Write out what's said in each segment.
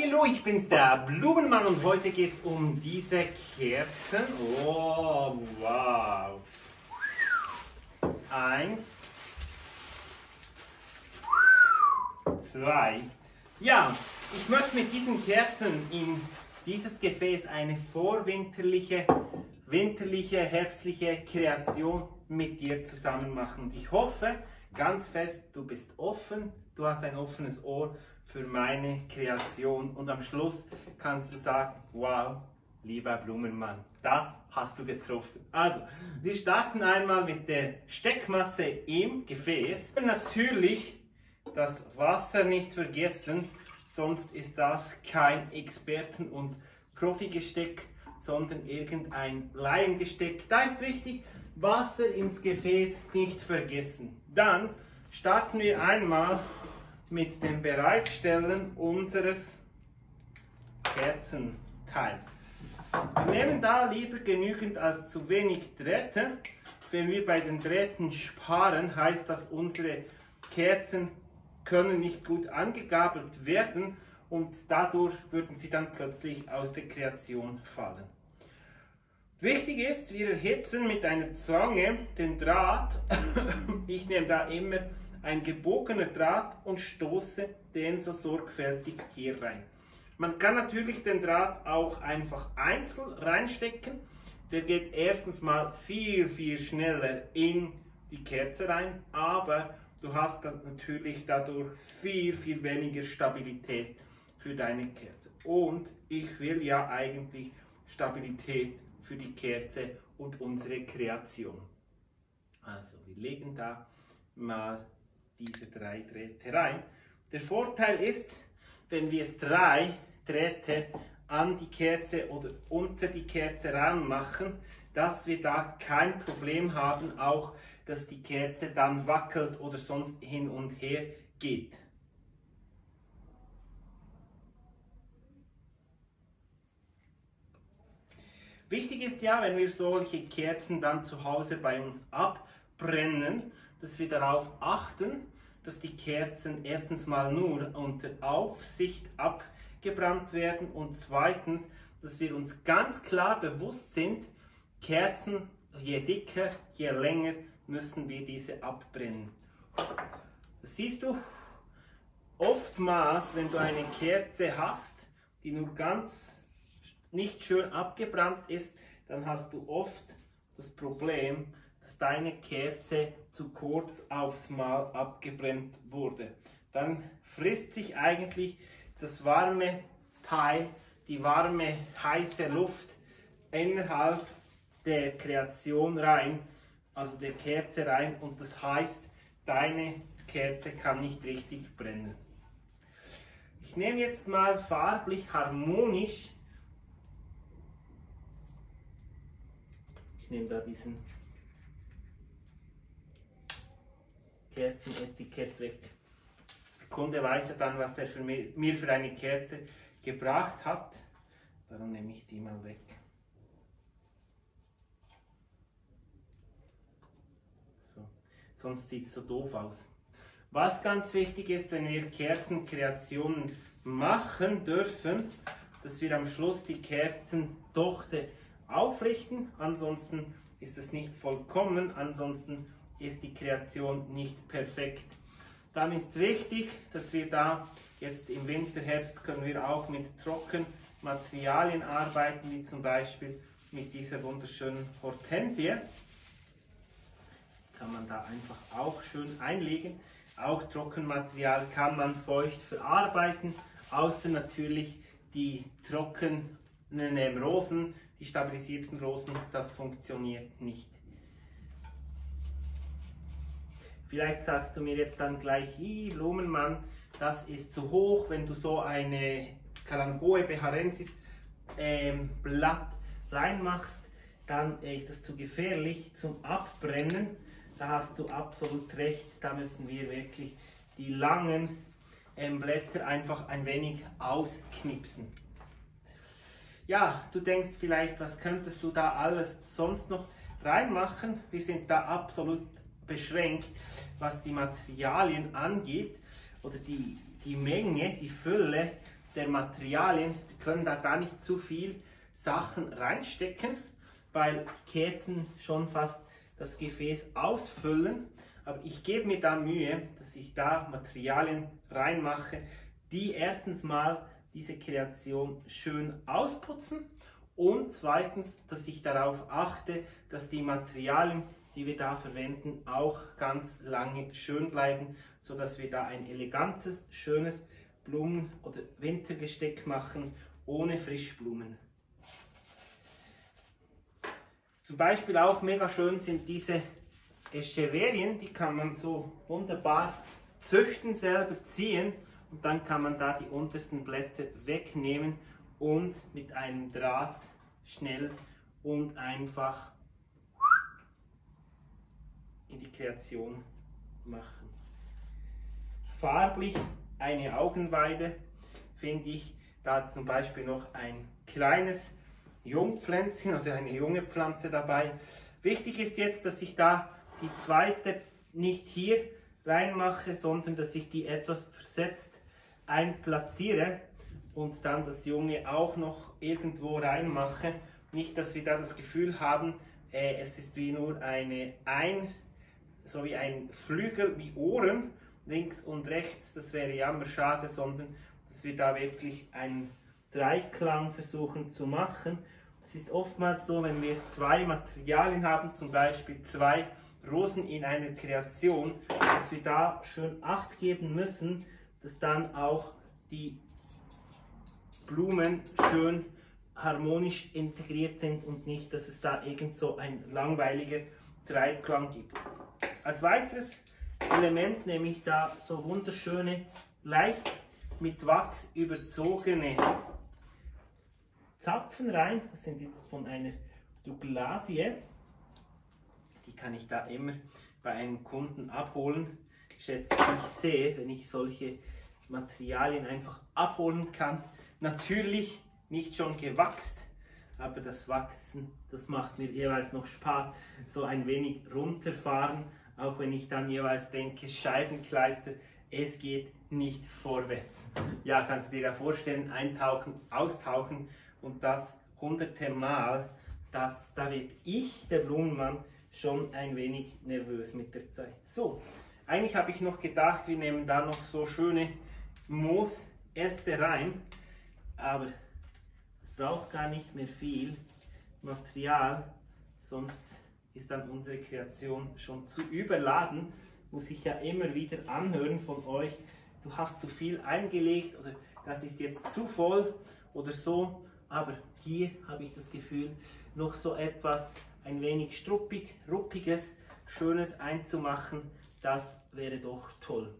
Hallo, ich bin's, der Blumenmann, und heute geht es um diese Kerzen. Oh, wow. 1, 2. Ja, ich möchte mit diesen Kerzen in dieses Gefäß eine vorwinterliche, herbstliche Kreation mit dir zusammen machen. Und ich hoffe ganz fest, du bist offen, du hast ein offenes Ohr für meine Kreation, und am Schluss kannst du sagen, wow, lieber Blumenmann, das hast du getroffen. Also, wir starten einmal mit der Steckmasse im Gefäß. Und natürlich das Wasser nicht vergessen, sonst ist das kein Experten- und Profigesteck, sondern irgendein Laiengesteck. Da ist wichtig, Wasser ins Gefäß nicht vergessen. Dann starten wir einmal mit dem Bereitstellen unseres Kerzenteils. Wir nehmen da lieber genügend als zu wenig Drähte. Wenn wir bei den Drähten sparen, heißt das, unsere Kerzen können nicht gut angegabelt werden und dadurch würden sie dann plötzlich aus der Kreation fallen. Wichtig ist, wir erhitzen mit einer Zange den Draht. Ich nehme da immer ein gebogener Draht und stoße den so sorgfältig hier rein. Man kann natürlich den Draht auch einfach einzeln reinstecken. Der geht erstens mal viel schneller in die Kerze rein, aber du hast dann natürlich dadurch viel weniger Stabilität für deine Kerze. Und ich will ja eigentlich Stabilität für die Kerze und unsere Kreation. Also wir legen da mal diese 3 Drähte rein. Der Vorteil ist, wenn wir 3 Drähte an die Kerze oder unter die Kerze ranmachen, dass wir da kein Problem haben, auch dass die Kerze dann wackelt oder sonst hin und her geht. Wichtig ist ja, wenn wir solche Kerzen dann zu Hause bei uns abbrennen, dass wir darauf achten, dass die Kerzen erstens mal nur unter Aufsicht abgebrannt werden und zweitens, dass wir uns ganz klar bewusst sind, Kerzen, je dicker, je länger müssen wir diese abbrennen. Das siehst du oftmals, wenn du eine Kerze hast, die nur ganz nicht schön abgebrannt ist, dann hast du oft das Problem, dass deine Kerze zu kurz aufs Mal abgebrannt wurde. Dann frisst sich eigentlich das warme Teil, die warme, heiße Luft innerhalb der Kreation rein, also der Kerze rein, und das heißt, deine Kerze kann nicht richtig brennen. Ich nehme jetzt mal farblich harmonisch. Ich nehme da diesen Kerzenetikett weg. Der Kunde weiß ja dann, was er mir für eine Kerze gebracht hat. Darum nehme ich die mal weg. So. Sonst sieht es so doof aus. Was ganz wichtig ist, wenn wir Kerzenkreationen machen dürfen, dass wir am Schluss die Kerzendochte aufrichten, ansonsten ist es nicht vollkommen, ansonsten ist die Kreation nicht perfekt. Dann ist wichtig, dass wir da jetzt im Winter, Herbst können wir auch mit Trockenmaterialien arbeiten, wie zum Beispiel mit dieser wunderschönen Hortensie. Kann man da einfach auch schön einlegen. Auch Trockenmaterial kann man feucht verarbeiten, außer natürlich die trockenen Rosen, die stabilisierten Rosen, das funktioniert nicht. Vielleicht sagst du mir jetzt dann gleich, Blumenmann, das ist zu hoch, wenn du so eine Kalanchoe beharensis Blatt reinmachst, dann ist das zu gefährlich zum Abbrennen. Da hast du absolut recht, da müssen wir wirklich die langen Blätter einfach ein wenig ausknipsen. Ja, du denkst vielleicht, was könntest du da alles sonst noch reinmachen? Wir sind da absolut beschränkt, was die Materialien angeht oder die Menge, die Fülle. der Materialien. Wir können da gar nicht zu viel Sachen reinstecken, weil die Kerzen schon fast das Gefäß ausfüllen. Aber ich gebe mir da Mühe, dass ich da Materialien reinmache, die erstens mal diese Kreation schön ausputzen und zweitens, dass ich darauf achte, dass die Materialien, die wir da verwenden, auch ganz lange schön bleiben, sodass wir da ein elegantes, schönes Blumen- oder Wintergesteck machen, ohne Frischblumen. Zum Beispiel auch mega schön sind diese Echeverien, die kann man so wunderbar züchten, selber ziehen und dann kann man da die untersten Blätter wegnehmen und mit einem Draht schnell und einfach in die Kreation machen. Farblich eine Augenweide finde ich, da hat zum Beispiel noch ein kleines Jungpflänzchen, also eine junge Pflanze dabei. Wichtig ist jetzt, dass ich da die zweite nicht hier reinmache, sondern dass ich die etwas versetzt einplatziere und dann das Junge auch noch irgendwo reinmache. Nicht, dass wir da das Gefühl haben, es ist wie nur so wie ein Flügel, wie Ohren, links und rechts, das wäre ja immer schade, sondern dass wir da wirklich einen Dreiklang versuchen zu machen. Es ist oftmals so, wenn wir zwei Materialien haben, zum Beispiel zwei Rosen in einer Kreation, dass wir da schön Acht geben müssen, dass dann auch die Blumen schön harmonisch integriert sind und nicht, dass es da irgend so ein langweiliger Dreiklang gibt. Als weiteres Element nehme ich da so wunderschöne, leicht mit Wachs überzogene Zapfen rein. Das sind jetzt von einer Douglasie. Die kann ich da immer bei einem Kunden abholen. Schätze ich sehr, wenn ich solche Materialien einfach abholen kann. Natürlich nicht schon gewachst, aber das Wachsen, das macht mir jeweils noch Spaß. So ein wenig runterfahren, auch wenn ich dann jeweils denke, Scheibenkleister, es geht nicht vorwärts. Ja, kannst du dir ja vorstellen, eintauchen, austauchen und das hunderte Mal, da wird ich, der Blumenmann, schon ein wenig nervös mit der Zeit. So, eigentlich habe ich noch gedacht, wir nehmen da noch so schöne Moosäste rein, aber es braucht gar nicht mehr viel Material, sonst ist dann unsere Kreation schon zu überladen. Muss ich ja immer wieder anhören von euch, du hast zu viel eingelegt oder das ist jetzt zu voll oder so, aber hier habe ich das Gefühl, noch so etwas ein wenig struppig, ruppiges, schönes einzumachen, das wäre doch toll.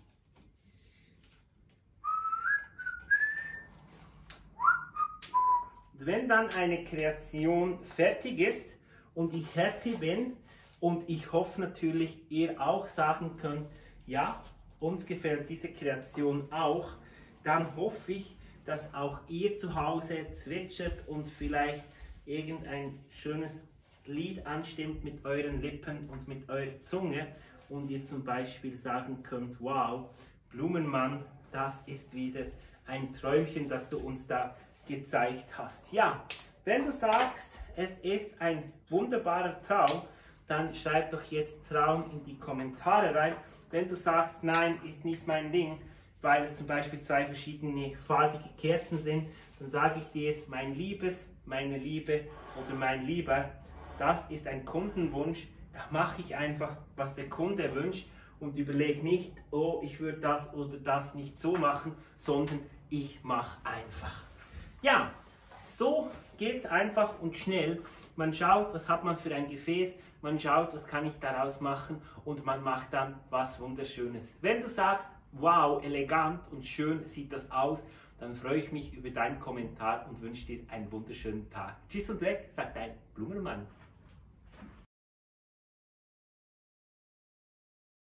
Und wenn dann eine Kreation fertig ist und ich happy bin und ich hoffe natürlich, ihr auch sagen könnt, ja, uns gefällt diese Kreation auch, dann hoffe ich, dass auch ihr zu Hause zwitschert und vielleicht irgendein schönes Lied anstimmt mit euren Lippen und mit eurer Zunge und ihr zum Beispiel sagen könnt, wow, Blumenmann, das ist wieder ein Träumchen, das du uns da gezeigt hast. Ja, wenn du sagst, es ist ein wunderbarer Traum, dann schreib doch jetzt Traum in die Kommentare rein. Wenn du sagst, nein, ist nicht mein Ding, weil es zum Beispiel zwei verschiedene farbige Kerzen sind, dann sage ich dir, mein Liebes, meine Liebe oder mein Lieber, das ist ein Kundenwunsch, da mache ich einfach, was der Kunde wünscht und überlege nicht, oh, ich würde das oder das nicht so machen, sondern ich mache einfach. Ja, so geht es einfach und schnell. Man schaut, was hat man für ein Gefäß, man schaut, was kann ich daraus machen und man macht dann was Wunderschönes. Wenn du sagst, wow, elegant und schön sieht das aus, dann freue ich mich über deinen Kommentar und wünsche dir einen wunderschönen Tag. Tschüss und weg, sagt dein Blumenmann.